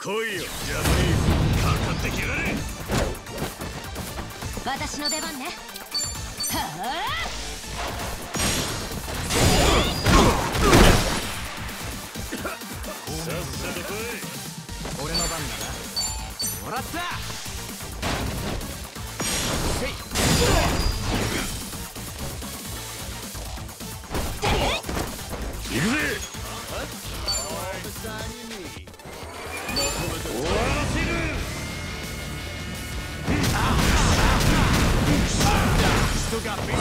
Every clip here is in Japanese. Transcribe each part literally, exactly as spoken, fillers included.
来いよ、ジャパニーズ。かかってきやがれ。 私の出番ね。はあ。 さっさと来い。 俺の番だな。もらった。せい。 行くぜ。終わらせる。 人がビー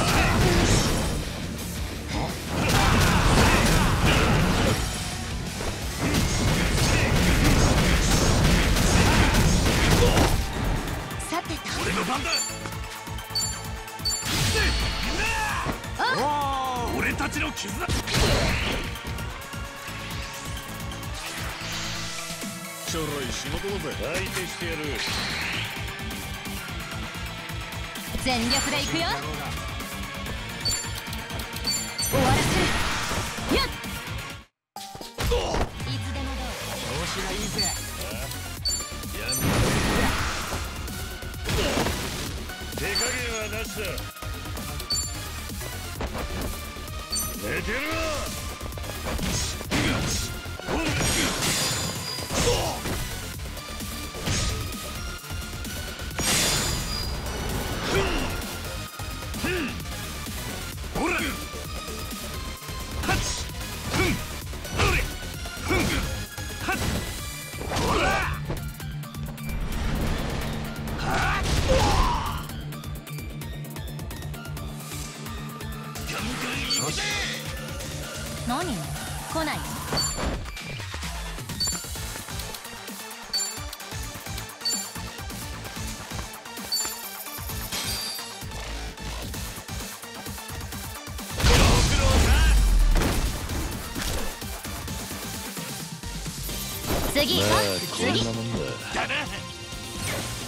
さてと俺の番だ。俺たちの絆。ちょろい仕事だぜ。相手してやる。 全力でいくよ。終わらせる。やっ。いつでもどう。 調子がいいぜ。 やん手加減はなしだ。寝てるわ。 何？来ない？次行こう。次。 だな。